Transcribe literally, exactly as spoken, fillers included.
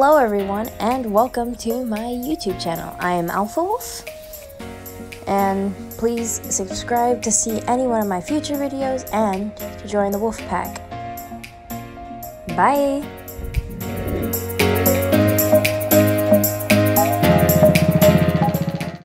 Hello everyone and welcome to my YouTube channel. I am Alpha Wolf, and please subscribe to see any one of my future videos and to join the Wolf Pack. Bye!